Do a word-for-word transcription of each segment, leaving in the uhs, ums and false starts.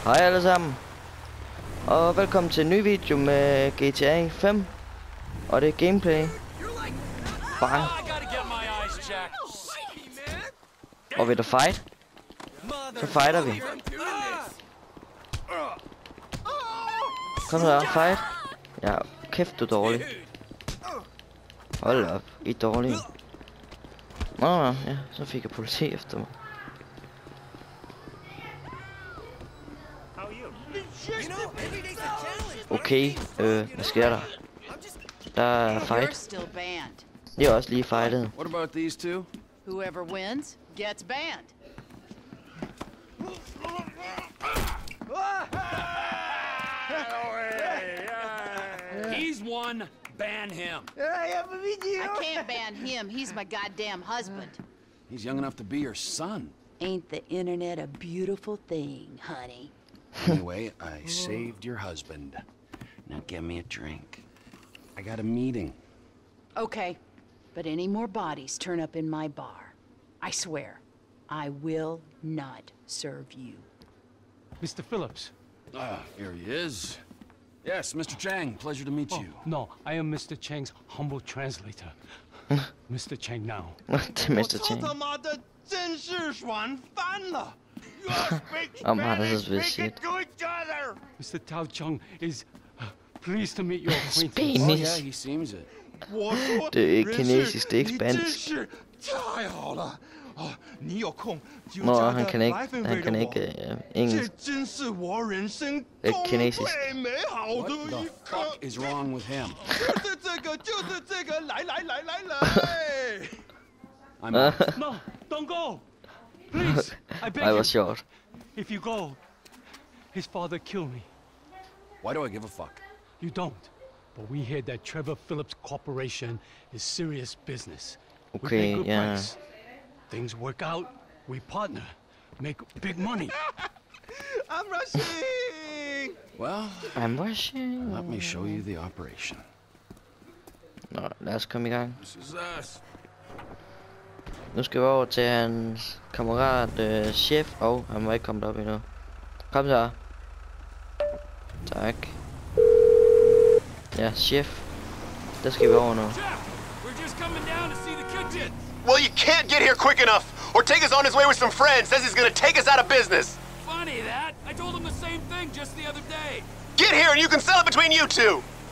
Hej alle sammen, og velkommen til en ny video med G T A fem, og det er gameplay. Bang. Og ved der fight, så fighter vi. Kom så, fight. Ja, kæft du er dårlig. Hold op, I er dårlige. Nå, nå, ja, så fik jeg politi efter mig. Okay, øh, hvad sker der? Der er fight. Det er også lige fightet. What about these two? Whoever wins gets banned. He's one. Ban him. I can't ban him. He's my goddamn husband. He's young enough to be your son. Ain't the internet a beautiful thing, honey? Anyway, I saved your husband. Now get me a drink. I got a meeting. Okay, but any more bodies turn up in my bar, I swear, I will not serve you. Mister Phillips. Ah, here he is. Yes, Mister Chang, pleasure to meet Oh, you. no, I am Mister Chang's humble translator. Mister Chang now. Det er Mister Chang. I'm hard as shit. Mister Tao Chung is uh, pleased to meet your acquaintance. Oh Spanish. yeah, he seems it. Det er ikke kinesisk, det er ikke spansk. Nå, han kan ikke, han kan ikke uh, engelsk. Ikke kinesisk. What the fuck is wrong with him? I'm out. No, don't go. Please, I beg Ej, hvor you. sjovt. If you go, his father kill me. Why do I give a fuck? You don't. But we hear that Trevor Phillips Corporation is serious business. We pay Okay, good ja. price. Things work out, we partner, make big money. I'm rushing! Well, I'm rushing. let me show you the operation. Nå, lad os komme i gang. This is us. Nu skal vi over til hans kammerat, øh, chef. Åh, oh, han må ikke komme derop endnu. Kom så. Tak. Ja, chef. Der skal vi over nu. We're just coming down to see the kitchen. Well, you can't get here quick enough. Ortega's on his way with some friends. Says he's gonna take us out of business. Funny that. I told him the same thing just the other day. Get here and you can settle it between you two.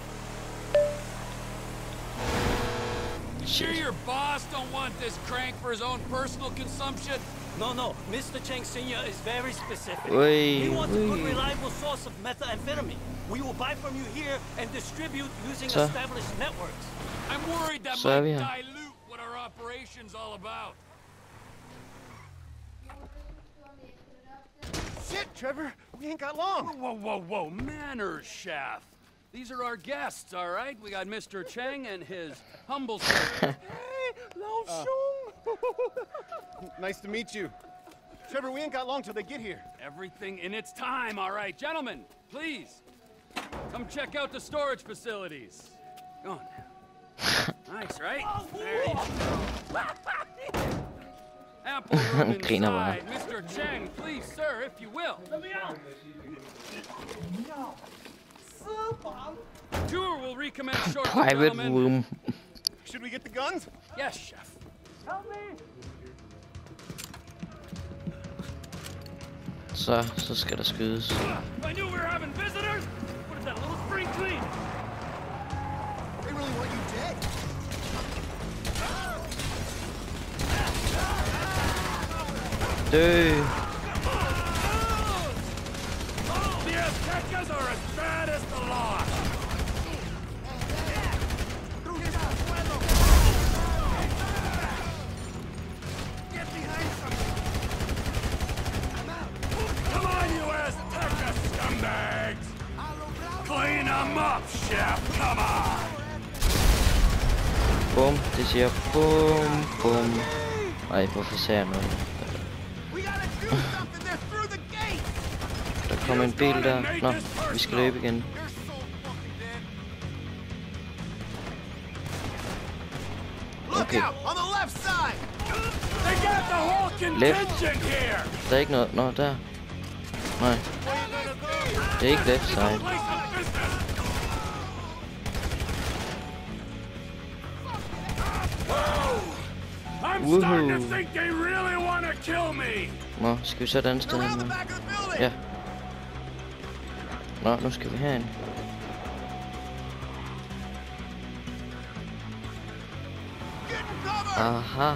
You sure your boss don't want this crank for his own personal consumption? No, no. Mister Chang Senior is very specific. Ui, He wants a good, ui. reliable source of methamphetamine. We will buy from you here and distribute using So- established networks. I'm worried that Så er vi might her. dilute what our operation's all about. Shit, Trevor. We ain't got long. Whoa, whoa, whoa. Manners, chef. These are our guests, all right? We got Mister Chang and his humble servant. Hey, Lao Shung. Nice to meet you. Trevor, we ain't got long till they get here. Everything in its time, all right? Gentlemen, please. Come check out the storage facilities. Go on. Nice, right? There you go. Ample room Griner bare. inside. Mister Chang, please, sir, if you will. Let me out. Tour will recommence shortly, Private gentlemen. room. Should we get the guns? Yes, chef. Så, så skal der skydes. I knew we were having visitors. What is that, a little spring clean? They really want you dead. Dø. The Aztecas are as bad as the law. Get behind something. Come on, you Azteca scumbags! Clean them up, chef. Come on. Bum. Det siger bum, bum. Ej, hvorfor ser jeg noget? We gotta do something. They're through the gate. Der kommer en bil der. Nå, vi skal løbe igen. You're so fucking dead. Look Okay. out on the left side. They got the whole contingent here. Der er ikke noget. Nå, der. Nej. What are you gonna Det er ikke left side. I'm starting to think they really want to kill me. Nå, skal vi så et andet sted hen nu? Ja. Nå, nu skal vi herind. Aha.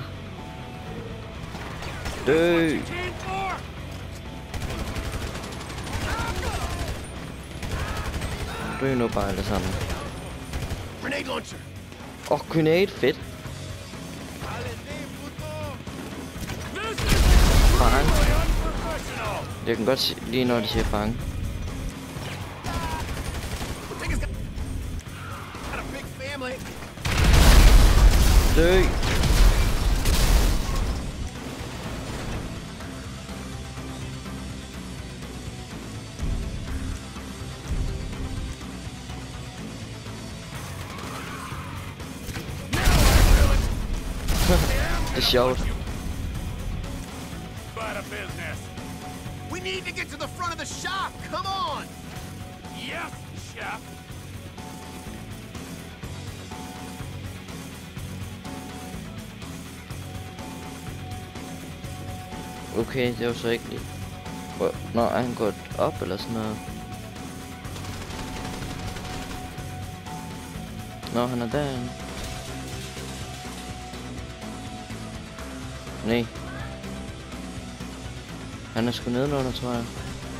Dø. Dø nu bare alle sammen. Grenade launcher. Åh, oh, grenade, fedt. Fang. Jeg kan godt se, lige når de siger fang. Dø. Det er sjovt. We need to get to the front of the shop. Come on. Yes, chef. Okay, det var så ikke lige. Hvor... Nå, er han gået op eller sådan noget? Nå, han er derinde. Nej. Han er sgu nedenunder, tror jeg.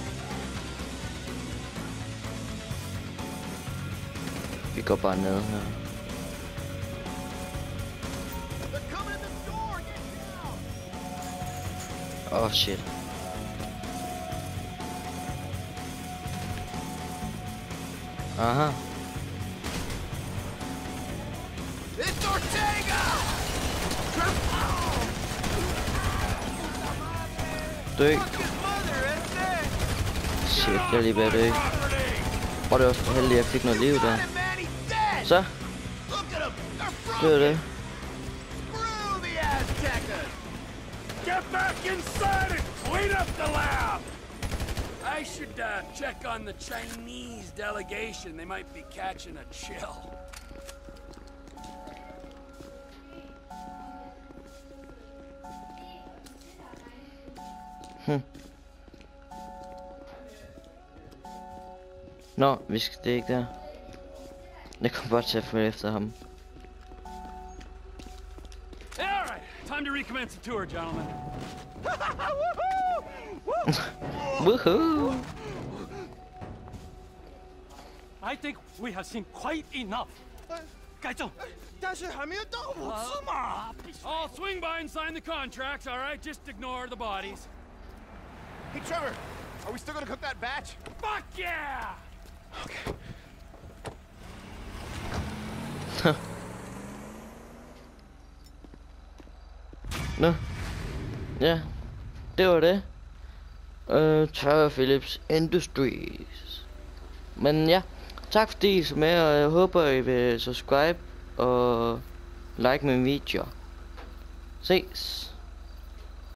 Vi går bare ned her. Åh, oh, shit. Aha. It's Ortega! Dø. Shit, jeg er lige ved at dø. Og det var så heldigt, at jeg fik noget liv der. Så. Det var det. Get back inside and clean up the lab! I should uh, check on the Chinese delegation. They might be catching a chill. Hm. Nå, vi skal det ikke der. Jeg kommer bare til at følge efter ham. Alright, time to recommence the tour, gentlemen. Woohoo! I think we have seen quite enough. Gaizhou, I'll swing by and sign the contracts, alright? Just ignore the bodies. Hey, Trevor, are we still gonna cook that batch? Fuck yeah! Okay. Nå. Ja, det var det. Uh, Trevor Philips Industries. Men ja, tak fordi I så med, og jeg håber I vil subscribe og like min video. Ses.